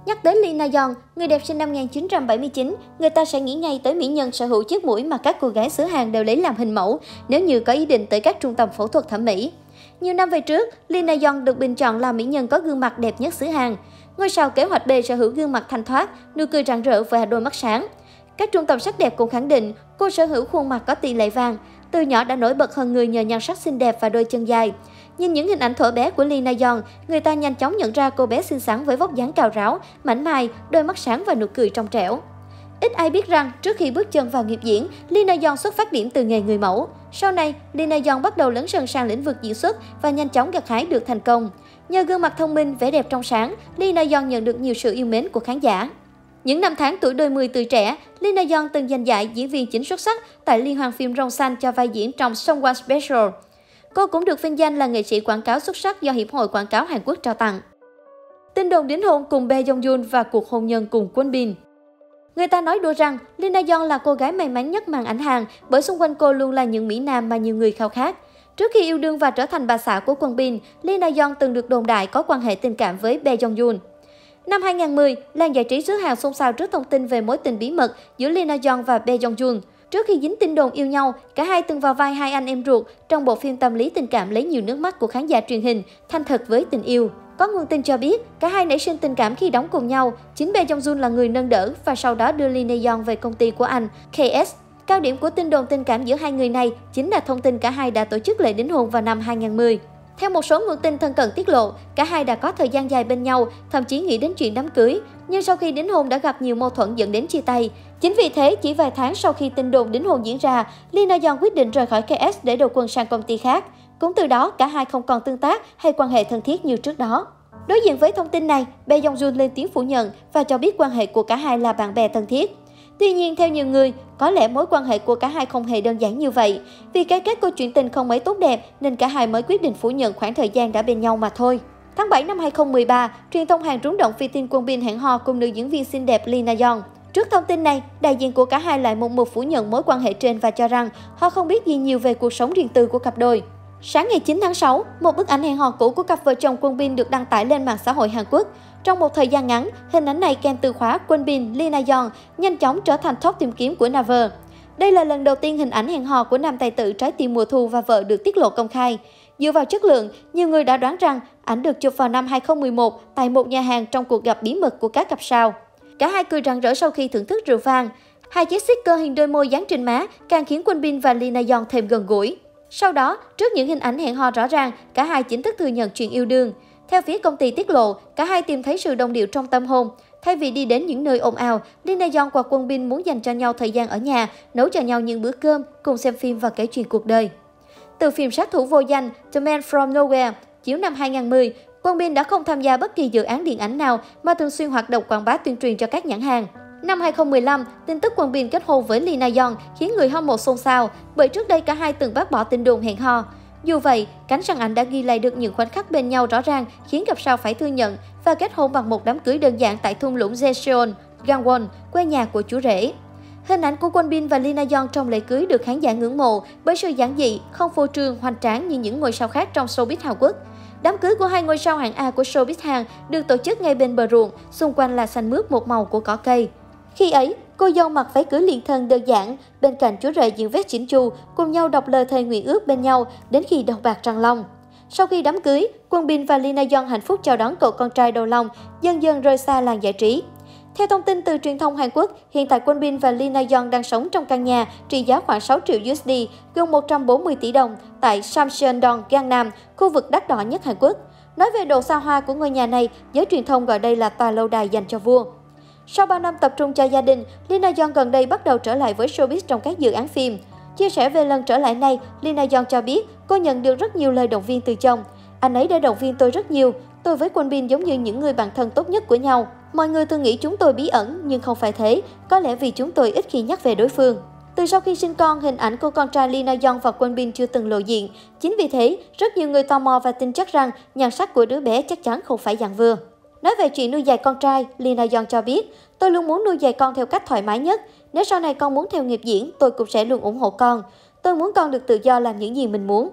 Nhắc đến Lee Na Yeon, người đẹp sinh năm 1979, người ta sẽ nghĩ ngay tới mỹ nhân sở hữu chiếc mũi mà các cô gái xứ Hàn đều lấy làm hình mẫu nếu như có ý định tới các trung tâm phẫu thuật thẩm mỹ. Nhiều năm về trước, Lee Na Yeon được bình chọn là mỹ nhân có gương mặt đẹp nhất xứ Hàn. Ngôi sao kế hoạch B sở hữu gương mặt thanh thoát, nụ cười rạng rỡ và đôi mắt sáng. Các trung tâm sắc đẹp cũng khẳng định cô sở hữu khuôn mặt có tỷ lệ vàng. Từ nhỏ đã nổi bật hơn người nhờ nhan sắc xinh đẹp và đôi chân dài. Nhìn những hình ảnh thuở bé của Lee Na Yeon, người ta nhanh chóng nhận ra cô bé xinh xắn với vóc dáng cao ráo, mảnh mai, đôi mắt sáng và nụ cười trong trẻo. Ít ai biết rằng, trước khi bước chân vào nghiệp diễn, Lee Na Yeon xuất phát điểm từ nghề người mẫu. Sau này, Lee Na Yeon bắt đầu lấn sân sang lĩnh vực diễn xuất và nhanh chóng gặt hái được thành công. Nhờ gương mặt thông minh, vẻ đẹp trong sáng, Lee Na Yeon nhận được nhiều sự yêu mến của khán giả. Những năm tháng tuổi đôi mươi từ trẻ, Lee Na Yeon từng giành giải diễn viên chính xuất sắc tại Liên hoan phim Rồng Xanh cho vai diễn trong Someone Special. Cô cũng được vinh danh là nghệ sĩ quảng cáo xuất sắc do Hiệp hội Quảng cáo Hàn Quốc trao tặng. Tin đồn đính hôn cùng Bae Jong Yoon và cuộc hôn nhân cùng Kwon Bin. Người ta nói đùa rằng Lee Na Yeon là cô gái may mắn nhất màn ảnh Hàn bởi xung quanh cô luôn là những mỹ nam mà nhiều người khao khát. Trước khi yêu đương và trở thành bà xã của Kwon Bin, Lee Na Yeon từng được đồn đại có quan hệ tình cảm với Bae Jong Yoon. Năm 2010, làng giải trí xứ Hàn xôn xao trước thông tin về mối tình bí mật giữa Lee Na Yeon và Bae Jong Yoon. Trước khi dính tin đồn yêu nhau, cả hai từng vào vai hai anh em ruột trong bộ phim tâm lý tình cảm lấy nhiều nước mắt của khán giả truyền hình, Thanh Thật với tình yêu. Có nguồn tin cho biết, cả hai nảy sinh tình cảm khi đóng cùng nhau. Chính Bae Jong Yoon là người nâng đỡ và sau đó đưa Lee Na Yeon về công ty của anh, KS. Cao điểm của tin đồn tình cảm giữa hai người này chính là thông tin cả hai đã tổ chức lễ đính hôn vào năm 2010. Theo một số nguồn tin thân cận tiết lộ, cả hai đã có thời gian dài bên nhau, thậm chí nghĩ đến chuyện đám cưới. Nhưng sau khi đính hôn đã gặp nhiều mâu thuẫn dẫn đến chia tay. Chính vì thế, chỉ vài tháng sau khi tin đồn đính hôn diễn ra, Lee Na Yeon quyết định rời khỏi KS để đầu quân sang công ty khác. Cũng từ đó, cả hai không còn tương tác hay quan hệ thân thiết như trước đó. Đối diện với thông tin này, Bae Jong Yoon lên tiếng phủ nhận và cho biết quan hệ của cả hai là bạn bè thân thiết. Tuy nhiên, theo nhiều người, có lẽ mối quan hệ của cả hai không hề đơn giản như vậy. Vì cái kết câu chuyện tình không mấy tốt đẹp nên cả hai mới quyết định phủ nhận khoảng thời gian đã bên nhau mà thôi. Tháng 7 năm 2013, truyền thông Hàn rúng động phi tin Kwon Bin hẹn hò cùng nữ diễn viên xinh đẹp Lee Na Yeon. Trước thông tin này, đại diện của cả hai lại một mực phủ nhận mối quan hệ trên và cho rằng họ không biết gì nhiều về cuộc sống riêng tư của cặp đôi. Sáng ngày 9 tháng 6, một bức ảnh hẹn hò cũ của cặp vợ chồng Kwon Bin được đăng tải lên mạng xã hội Hàn Quốc. Trong một thời gian ngắn, hình ảnh này kèm từ khóa Kwon Bin, Lee Na Yeon nhanh chóng trở thành top tìm kiếm của Naver. Đây là lần đầu tiên hình ảnh hẹn hò của nam tài tử Trái tim mùa thu và vợ được tiết lộ công khai. Dựa vào chất lượng, nhiều người đã đoán rằng ảnh được chụp vào năm 2011 tại một nhà hàng trong cuộc gặp bí mật của các cặp sao. Cả hai cười rạng rỡ sau khi thưởng thức rượu vang. Hai chiếc sticker hình đôi môi dán trên má càng khiến Kwon Bin và Lee Na Yeon thêm gần gũi. Sau đó, trước những hình ảnh hẹn hò rõ ràng, cả hai chính thức thừa nhận chuyện yêu đương. Theo phía công ty tiết lộ, cả hai tìm thấy sự đồng điệu trong tâm hồn. Thay vì đi đến những nơi ồn ào, Lee Na Yeon và Kwon Bin muốn dành cho nhau thời gian ở nhà, nấu cho nhau những bữa cơm, cùng xem phim và kể chuyện cuộc đời. Từ phim sát thủ vô danh The Man from Nowhere, chiếu năm 2010, Kwon Bin đã không tham gia bất kỳ dự án điện ảnh nào mà thường xuyên hoạt động quảng bá tuyên truyền cho các nhãn hàng. Năm 2015, tin tức Kwon Bin kết hôn với Lee Na Yeon khiến người hâm mộ xôn xao, bởi trước đây cả hai từng bác bỏ tin đồn hẹn hò. Dù vậy, cánh săn ảnh đã ghi lại được những khoảnh khắc bên nhau rõ ràng khiến cặp sao phải thừa nhận và kết hôn bằng một đám cưới đơn giản tại thung lũng Jecheon, Gangwon, quê nhà của chú rể. Hình ảnh của Kwon Bin và Lee Na Yeon trong lễ cưới được khán giả ngưỡng mộ bởi sự giản dị, không phô trương, hoành tráng như những ngôi sao khác trong showbiz Hàn Quốc. Đám cưới của hai ngôi sao hạng A của showbiz Hàn được tổ chức ngay bên bờ ruộng, xung quanh là xanh mướt một màu của cỏ cây. Khi ấy, cô dâu mặc váy cưới liền thân đơn giản, bên cạnh chú rể diện vest chỉnh chu, cùng nhau đọc lời thề nguyện ước bên nhau đến khi đầu bạc răng long. Sau khi đám cưới, Kwon Bin và Lee Na Yeon hạnh phúc chào đón cậu con trai đầu lòng, dần dần rời xa làng giải trí. Theo thông tin từ truyền thông Hàn Quốc, hiện tại Kwon Bin và Lee Na Yeon đang sống trong căn nhà trị giá khoảng 6 triệu USD, gần 140 tỷ đồng tại Samcheon-dong, Gangnam, khu vực đắt đỏ nhất Hàn Quốc. Nói về độ xa hoa của ngôi nhà này, giới truyền thông gọi đây là tòa lâu đài dành cho vua. Sau 3 năm tập trung cho gia đình, Lee Na Yeon gần đây bắt đầu trở lại với showbiz trong các dự án phim. Chia sẻ về lần trở lại này, Lee Na Yeon cho biết cô nhận được rất nhiều lời động viên từ chồng. Anh ấy đã động viên tôi rất nhiều. Tôi với Kwon Bin giống như những người bạn thân tốt nhất của nhau. Mọi người thường nghĩ chúng tôi bí ẩn, nhưng không phải thế. Có lẽ vì chúng tôi ít khi nhắc về đối phương. Từ sau khi sinh con, hình ảnh của con trai Lee Na Yeon và Kwon Bin chưa từng lộ diện. Chính vì thế, rất nhiều người tò mò và tin chắc rằng nhan sắc của đứa bé chắc chắn không phải dạng vừa. Nói về chuyện nuôi dạy con trai, Lee Na Yeon cho biết, tôi luôn muốn nuôi dạy con theo cách thoải mái nhất. Nếu sau này con muốn theo nghiệp diễn, tôi cũng sẽ luôn ủng hộ con. Tôi muốn con được tự do làm những gì mình muốn.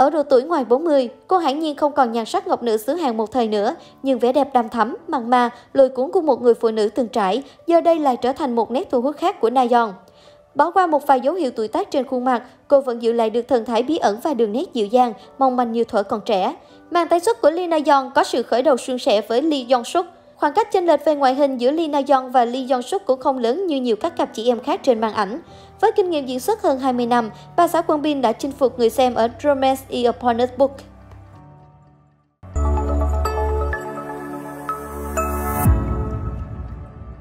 Ở độ tuổi ngoài 40, cô hiển nhiên không còn nhan sắc ngọc nữ xứ Hàn một thời nữa, nhưng vẻ đẹp đằm thắm, mặn mà, lôi cuốn của một người phụ nữ từng trải, giờ đây lại trở thành một nét thu hút khác của Na Yeon. Bỏ qua một vài dấu hiệu tuổi tác trên khuôn mặt, cô vẫn giữ lại được thần thái bí ẩn và đường nét dịu dàng, mong manh như thuở còn trẻ. Màn tái xuất của Lee Na Yeon có sự khởi đầu suôn sẻ với Lee Jong Suk. Khoảng cách chênh lệch về ngoại hình giữa Lee Na Yeon và Lee Jong Suk cũng không lớn như nhiều các cặp chị em khác trên màn ảnh. Với kinh nghiệm diễn xuất hơn 20 năm, bà xã Won Bin đã chinh phục người xem ở Romance is a Porn's Book.